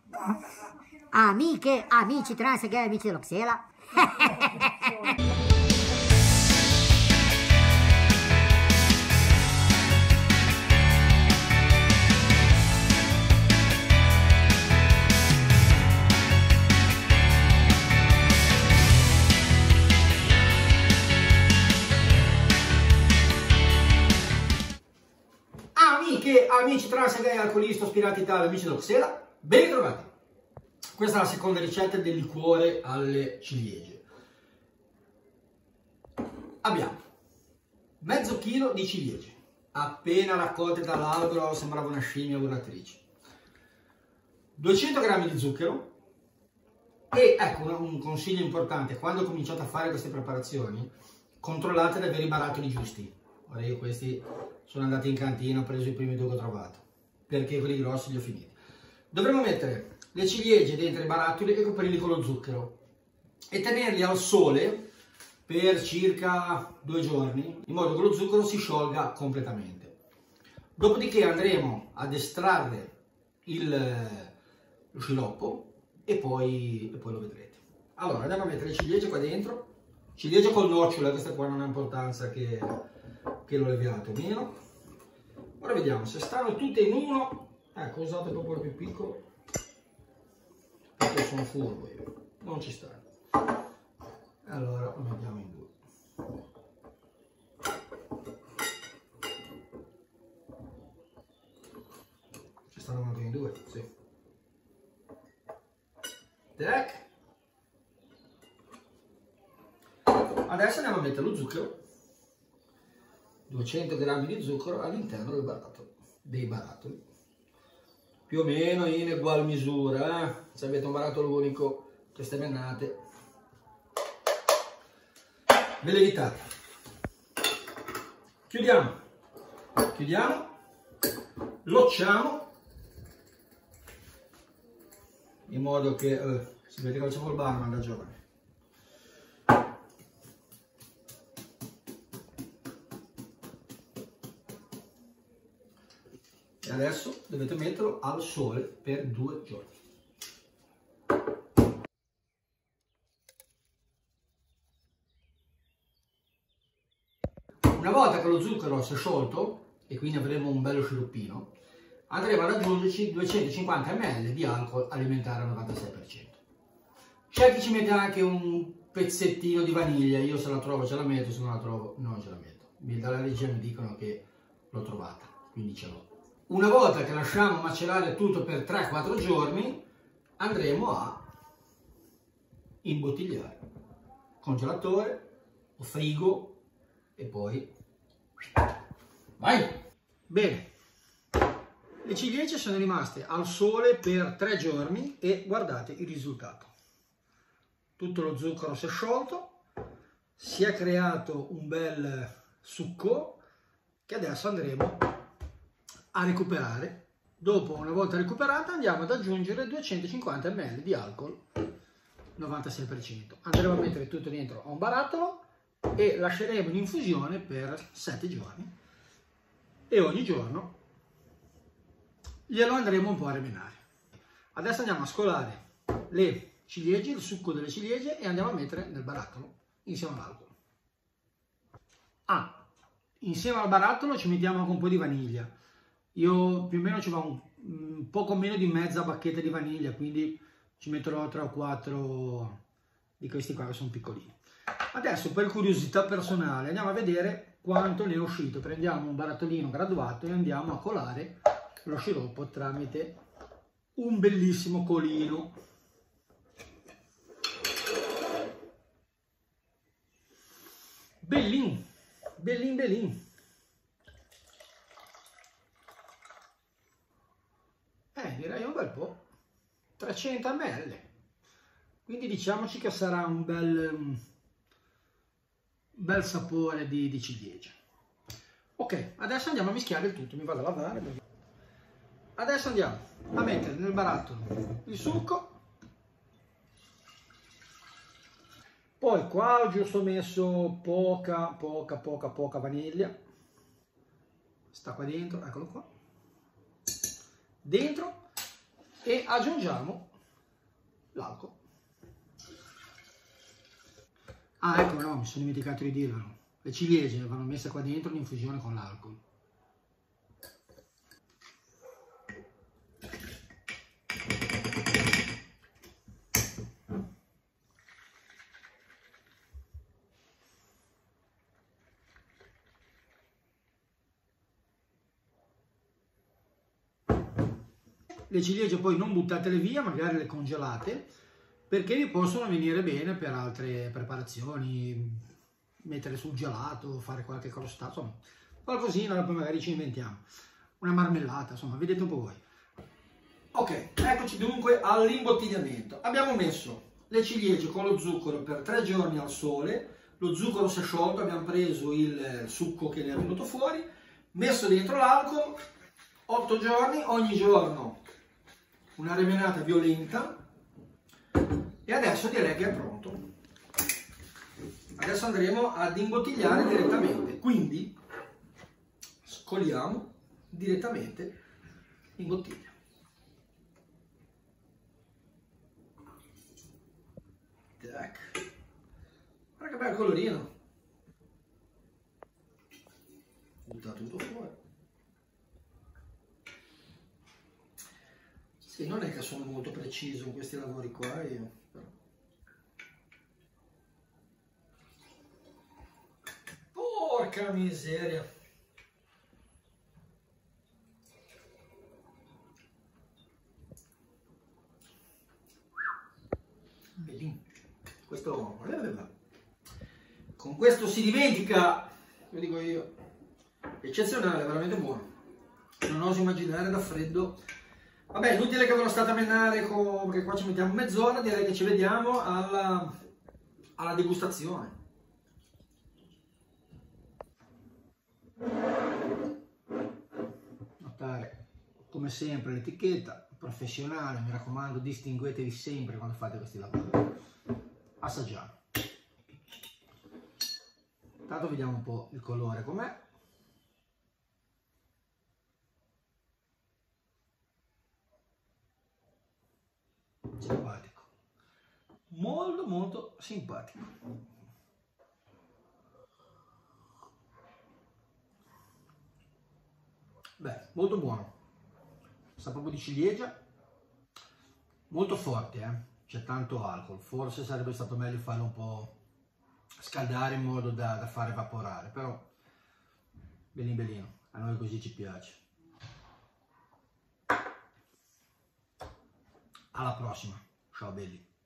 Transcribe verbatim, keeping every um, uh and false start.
Amiche, amici trans e gay, amici dello Xela. Amiche, amici trans e gay, alcolisti, aspiranti tali, amici dello Xela, ben trovati. Questa è la seconda ricetta del liquore alle ciliegie. Abbiamo mezzo chilo di ciliegie, appena raccolte dall'albero, sembrava una scimmia volatrice, duecento grammi di zucchero e, ecco, un, un consiglio importante: quando cominciate a fare queste preparazioni, controllate di avere i barattoli giusti. Ora io questi sono andati in cantina, ho preso i primi due che ho trovato, perché quelli grossi li ho finiti. Dovremo mettere le ciliegie dentro i barattoli e coprirli con lo zucchero e tenerli al sole per circa due giorni, in modo che lo zucchero si sciolga completamente. Dopodiché andremo ad estrarre il, lo sciroppo e poi, e poi lo vedrete. Allora, andiamo a mettere le ciliegie qua dentro, ciliegie col nocciolo, questa qua non ha importanza che, che lo leviate o meno. Ora vediamo se stanno tutte in uno. Ecco, ho usato proprio il più piccolo perché sono furbo io, non ci sta. Allora lo mettiamo in due. Ci stanno anche in due? Sì. Tac. Adesso andiamo a mettere lo zucchero, duecento grammi di zucchero all'interno del barattolo, dei barattoli, più o meno in ugual misura, eh? Se avete un barattolo unico, queste mennate ve le evitate. Chiudiamo, chiudiamo, locciamo in modo che eh, si vede che lo c'è il barman da giovane. E adesso dovete metterlo al sole per due giorni. Una volta che lo zucchero si è sciolto e quindi avremo un bello sciroppino, andremo ad aggiungerci duecentocinquanta millilitri di alcol alimentare al novantasei per cento. C'è chi ci mette anche un pezzettino di vaniglia, io se la trovo ce la metto, se non la trovo non ce la metto. Dalla regia mi dicono che l'ho trovata, quindi ce l'ho. Una volta che lasciamo macerare tutto per tre quattro giorni, andremo a imbottigliare, congelatore o frigo e poi vai! Bene, le ciliegie sono rimaste al sole per tre giorni e guardate il risultato. Tutto lo zucchero si è sciolto, si è creato un bel succo che adesso andremo a recuperare. Dopo, una volta recuperata, andiamo ad aggiungere duecentocinquanta millilitri di alcol novantasei per cento. Andremo a mettere tutto dentro a un barattolo e lasceremo in infusione per sette giorni e ogni giorno glielo andremo un po' a remenare. Adesso andiamo a scolare le ciliegie, il succo delle ciliegie, e andiamo a mettere nel barattolo insieme all'alcol. Ah, insieme al barattolo ci mettiamo anche un po' di vaniglia. Io più o meno ci va un, un poco meno di mezza bacchetta di vaniglia, quindi ci metterò tre o quattro di questi qua che sono piccolini. Adesso, per curiosità personale, andiamo a vedere quanto ne è uscito. Prendiamo un barattolino graduato e andiamo a colare lo sciroppo tramite un bellissimo colino. Bellin, bellin, bellin. Eh, direi un bel po', trecento millilitri, quindi diciamoci che sarà un bel, um, bel sapore di, di ciliegia. Ok, adesso andiamo a mischiare il tutto, mi vado a lavare. Adesso andiamo a mettere nel barattolo il succo, poi qua ho giusto messo poca, poca, poca, poca vaniglia, sta qua dentro, eccolo qua. Dentro, e aggiungiamo l'alcol. Ah, ecco, no, mi sono dimenticato di dirvelo. Le ciliegie vanno messe qua dentro in infusione con l'alcol. Le ciliegie poi non buttatele via, magari le congelate, perché vi possono venire bene per altre preparazioni, mettere sul gelato, fare qualche crostato, insomma, qualcosina, poi magari ci inventiamo. Una marmellata, insomma, vedete un po' voi. Ok, eccoci dunque all'imbottigliamento. Abbiamo messo le ciliegie con lo zucchero per tre giorni al sole, lo zucchero si è sciolto, abbiamo preso il succo che ne è venuto fuori, messo dentro l'alcol, otto giorni, ogni giorno una remenata violenta, e adesso direi che è pronto. Adesso andremo ad imbottigliare direttamente, quindi scoliamo direttamente in bottiglia. Tac. Guarda che bel colorino. Buttato tutto fuori. Sì, non è che sono molto preciso in questi lavori qua io, però. Porca miseria! Bellino. Questo, con questo si dimentica, lo dico io, eccezionale, veramente buono. Non oso immaginare da freddo. Vabbè, inutile che ve lo state a menare, perché qua ci mettiamo mezz'ora, direi che ci vediamo alla, alla degustazione. Notare, come sempre, l'etichetta professionale, mi raccomando, distinguetevi sempre quando fate questi lavori. Assaggiamo. Intanto vediamo un po' il colore com'è. Simpatico, molto molto simpatico. Beh, molto buono, sa proprio di ciliegia, molto forte, eh? C'è tanto alcol, forse sarebbe stato meglio farlo un po' scaldare in modo da, da far evaporare, però bellino bellino, a noi così ci piace. Alla prossima, ciao belli.